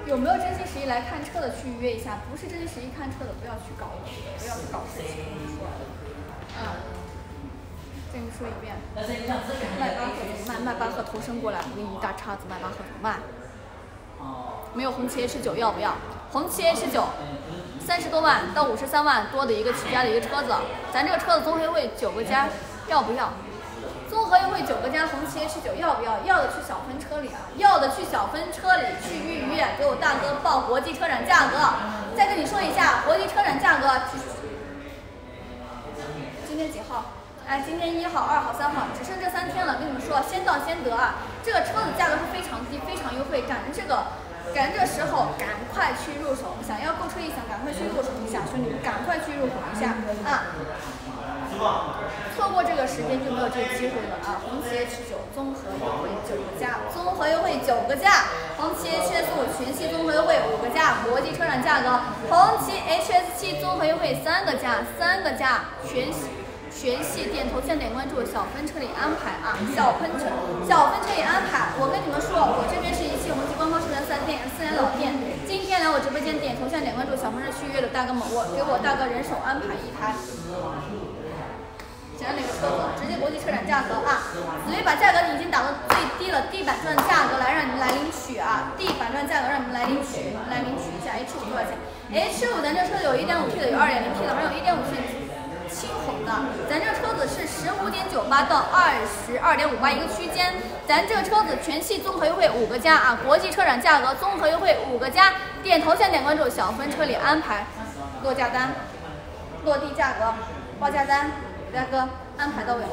有没有真心实意来看车的去预约一下？不是真心实意看车的，不要去搞事情。再跟你说一遍。迈巴赫投身过来，我给你一大叉子，迈巴赫怎么卖？没有红旗 H9 要不要？红旗 H9 30多万到53万多的一个起家的一个车子，咱这个车子综合优惠9个加，要不要？综合优惠9个加，红旗 H9 要不要？要的去小分车里啊，要的去小分车里去预约，给我大哥报国际车展价格。再跟你说一下，国际车展价格，今天几号？哎，今天1号、2号、3号，只剩这3天了。跟你们说，先到先得啊！这个车子价格是非常低，非常优惠，赶着这时候赶快去入手。想要购车意向，赶快去入手一下，兄弟们，赶快去入手一下啊！错过这个时间就没有这个机会了啊！红旗 H9 综合优惠9个加，综合优惠9个加，红旗 HS5 全系综合优惠5个加，国际车展价格，红旗 HS7 综合优惠3个加，3个加，全系点头像点关注，小分车里安排啊！小分车里安排。我跟你们说，我这边是一汽红旗官方授权4S店，4年老店。今天来我直播间点头像点关注，小分车续约的大哥们，我给我大哥人手安排一台。想要哪个车子，直接国际车展价格啊！紫薇把价格已经打到最低了，地板砖价格来让你们来领取啊！地板砖价格让你们来领取一下。H5多少钱 ？H5咱这车有 1.5T 的，有 2.0T 的，还有 1.5T 轻混的。咱这车子是15.98到22.58一个区间。咱这车子全系综合优惠5个加啊！国际车展价格综合优惠5个加，点头像点关注，小分车里安排，落价单，落地价格，报价单。大哥，安排到位。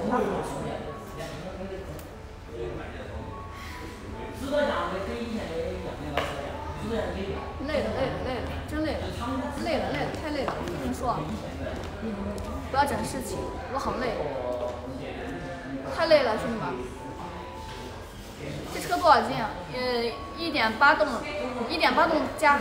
累了，真累了，太累了。我跟你说，不要整事情，我很累，太累了，兄弟们。这车多少斤啊？1.8动加。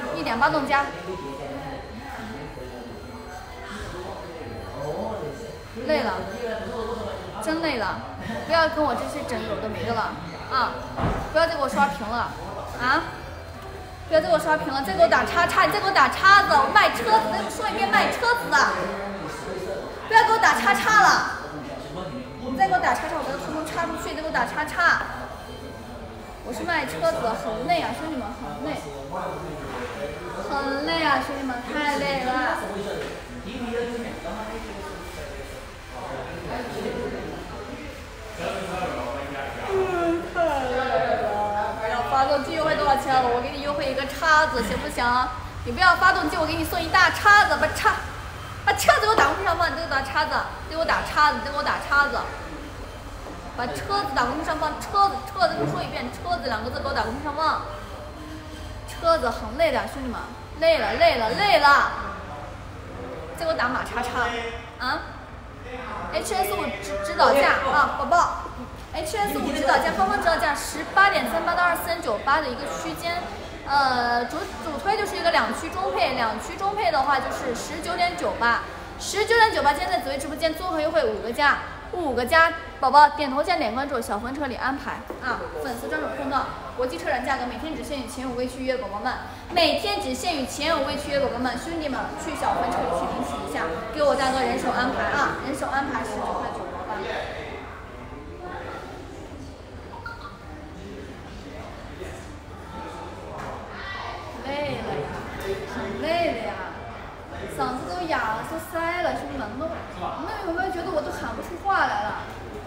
累了，真累了！不要跟我这些整有的没的了啊！不要再给我刷屏了啊！不要再给我刷屏了，再给我打叉叉，你再给我打叉子！我卖车子，再给我说一遍卖车子的！不要给我打叉叉了！你再给我打叉叉，我把它通通插出去！再给我打叉叉！我是卖车子的，很累啊，兄弟们，很累啊，兄弟们，太累了！发动机优惠多少钱了？我给你优惠一个叉子，行不行？你不要发动机，我给你送一大叉子，把车子给我打公屏上方，你再给我打叉子，再给我打叉子，把车子打公屏上方，车子，给我说一遍，车子2个字给我打公屏上方。车子很累的，兄弟们，累了，再给我打码叉叉啊 ！HS5 指导价啊，宝宝。HS5 指导价，方指导价18.38到24.98的一个区间，主推就是一个2驱中配，2驱中配的话就是19.98，19.98，今天在紫薇直播间综合优惠5个加，宝宝点头像点关注，小分车里安排啊，粉丝专属通道，国际车展价格每天只限于前5位续约的宝宝们，兄弟们去小分车里去领取一下，给我大哥人手安排啊，人手安排19.98块。很累了呀，嗓子都哑了，都塞了，兄弟们，你们有没有觉得我都喊不出话来了？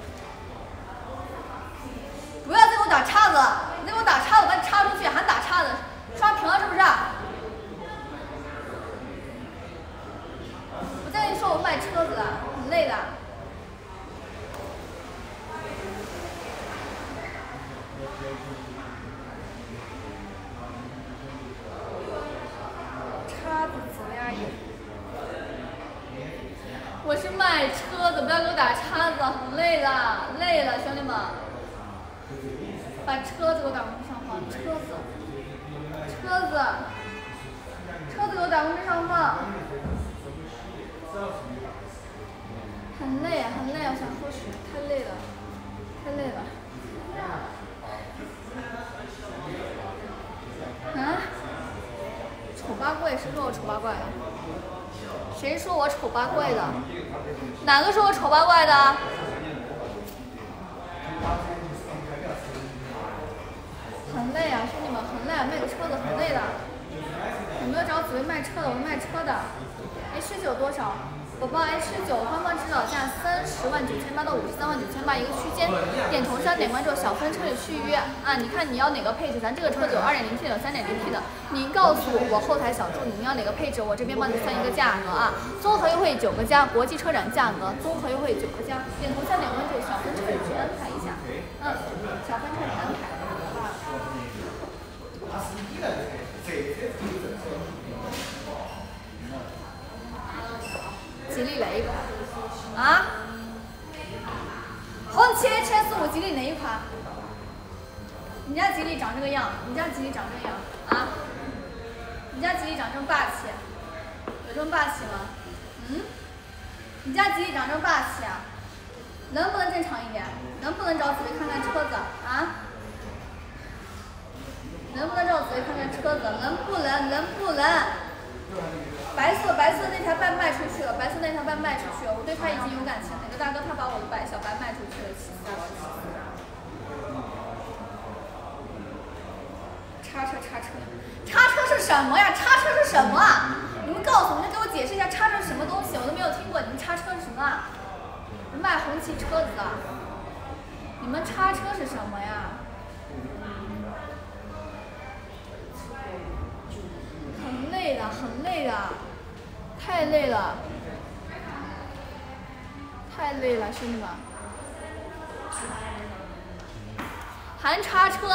不要再给我打叉子，你再给我打叉子，把你插出去，还打叉子，刷屏了是不是？我再跟你说，我卖车子的，很累的。我是卖车子，不要给我打叉子，很累了，兄弟们，把车子给我打公屏上方，车子给我打公屏上方，很累，我想喝水，太累了。啊？ 贵？谁说我丑八怪的？谁说我丑八怪的？哪个说我丑八怪的？很累啊，兄弟们，很累啊，卖个车子很累的。有没有找紫薇卖车的？我卖车的。H9多少？宝宝 H9官方指导价30.98万到53.98万一个区间，点头像点关注，小分车里去预约啊！你看你要哪个配置？咱这个车子有 2.0T 的、3.0T 的，你告诉我后台小助理你要哪个配置，我这边帮你算一个价格啊！综合优惠9个加，国际车展价格，综合优惠9个加，点头像点关注，小分车里去安排一下，小分车里安排啊。吉利哪一款？啊？红旗 HS5 吉利哪一款？你家吉利长这个样，你家吉利长这样啊？你家吉利长这么霸气，有这么霸气吗？你家吉利长这么霸气啊？能不能正常一点？能不能找紫薇看看车子啊？能不能找紫薇看看车子？能不能？白色那条半卖出去了，白色那条半卖出去了，我对他已经有感情了。哪个大哥他把我的小白卖出去了，气死我了！叉车是什么呀？叉车是什么啊？你们告诉我，你们给我解释一下叉车是什么东西，我都没有听过。你们叉车是什么啊？卖红旗车子的，你们叉车是什么呀？很累的，太累了，兄弟们。含叉车，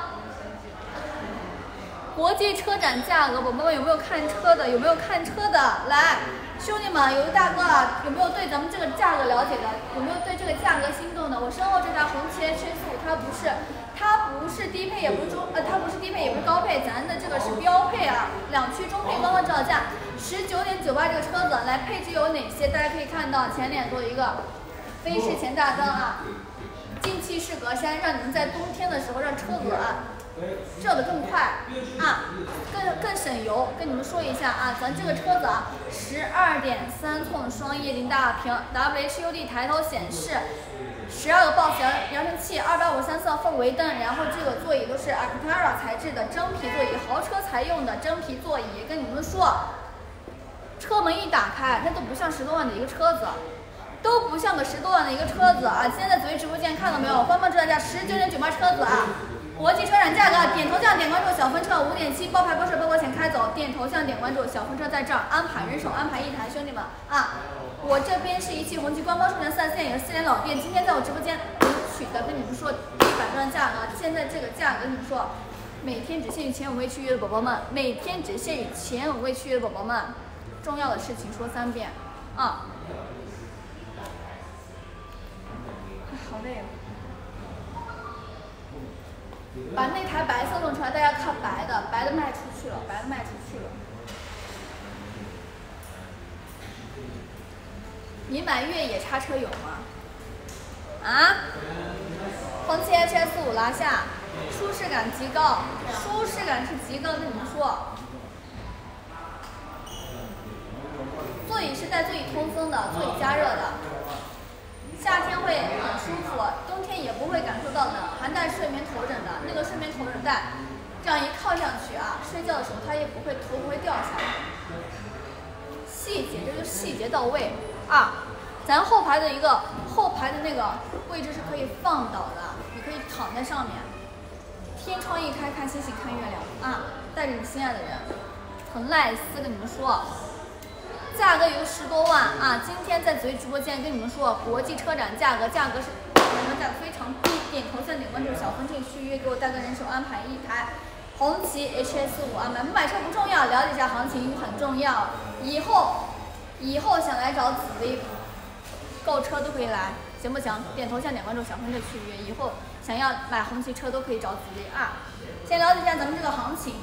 国际车展价格，宝宝们有没有看车的？来，兄弟们，有的大哥啊，有没有对咱们这个价格了解的？有没有对这个价格心动的？我身后这台红旗 HS5，它不是低配，也不是它不是低配，也不是高配，咱的这个是标配啊，2驱中配，官方指导价19.98，这个车子来配置有哪些？大家可以看到前脸做一个飞式前大灯啊，进气式格栅，让你们在冬天的时候让车子啊热得更快啊，更省油。跟你们说一下啊，咱这个车子啊，12.3寸双液晶大屏 ，WHUD 抬头显示。12个 BOSS 扬声器，253色氛围灯，然后这个座椅都是 Alcantara 材质的真皮座椅，豪车才用的真皮座椅。跟你们说，车门一打开，它都不像10多万的一个车子，都不像个10多万的一个车子啊！现在紫薇直播间看到没有？官方指导价19.98车子啊！国际车展价格，点头像点关注，小分车5.7，包牌包税包保险开走，点头像点关注，小分车在这儿安排，人手安排1台，兄弟们啊！我这边是一汽红旗官方授权4S店，也是4连老店。今天在我直播间领取的，跟你们说100张价格，现在这个价格跟你们说，每天只限于前5位去约的宝宝们，每天只限于前5位去约的宝宝们。重要的事情说3遍啊！好累啊！把那台白色弄出来，大家看白的卖出去了，你买越野叉车有吗？啊？红旗 HS5 拿下，舒适感极高，跟你们说。座椅是带座椅通风的，座椅加热的，夏天会很舒服，冬天也不会感受到冷，还带睡眠头枕的，那个睡眠头枕带，这样一靠上去啊，睡觉的时候它也头不会掉下来。细节，这就细节到位啊！咱后排的那个位置是可以放倒的，你可以躺在上面，天窗一开看星星看月亮啊，带着你心爱的人，很 nice， 跟你们说。价格有10多万啊！今天在紫薇直播间跟你们说，国际车展价格是价格非常低，点头像点关注，小分车续约，给我大哥人手安排1台红旗 HS5 啊！买不买车不重要，了解一下行情很重要。以后想来找紫薇购车都可以来，行不行？点头像点关注，小分车续约，以后想要买红旗车都可以找紫薇啊！先了解一下咱们这个行情，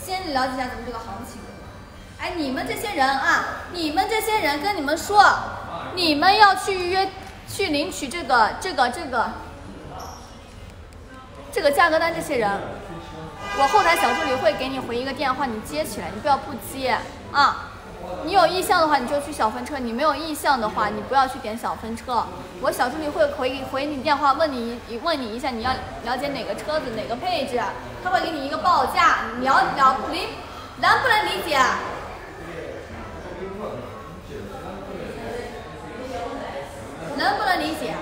哎，你们这些人啊，跟你们说，你们要去约去领取这个价格单，这些人我后台小助理会给你回一个电话，你接起来，你不要不接啊。你有意向的话，你就去小分车；你没有意向的话，你不要去点小分车。我小助理会回你电话，问你一下，你要了解哪个车子哪个配置，他会给你一个报价，你能不能理解？能不能理解？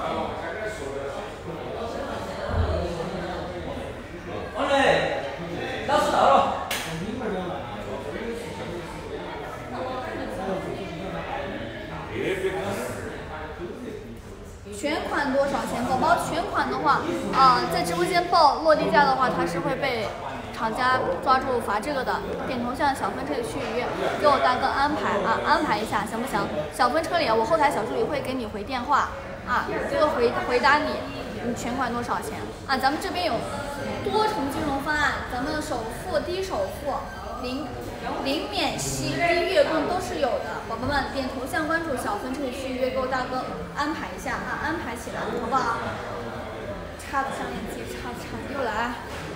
全款多少钱？宝宝全款的话，在直播间报落地价的话，它是会被厂家抓住罚这个的。点头像小分车里去预约，给我大哥安排一下，行不行？小分车里我后台小助理会给你回电话啊，这个回答你全款多少钱啊？咱们这边有多重金融方案，咱们首付、低首付、零免息、低月供都是有的。宝宝们点头像关注小分车里去预约，给我大哥安排一下啊，安排起来好不好？叉子项链接叉子又来。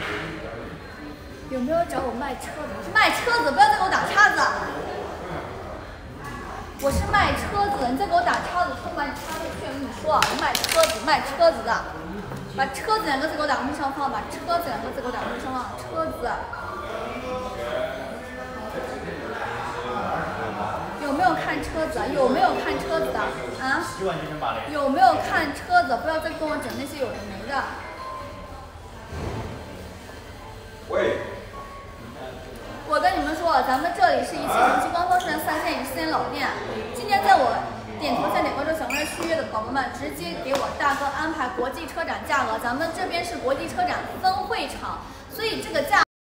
有没有找我卖车子？我是卖车子，不要再给我打叉子。我是卖车子，你再给我打叉子，通把你叉子去。我跟你说，我卖车子的，把车子两个字给我打公上方，把车子两个字给我打公上方，车子。有没有看车子？有没有看车子的啊？有没有看车子？不要再跟我整那些有的没的。喂。我跟你们说，咱们这里是一汽城区官方4线与4线老店。今天在我点头像点关注小分车续约的宝宝们，直接给我大哥安排国际车展价格。咱们这边是国际车展分会场，所以这个价。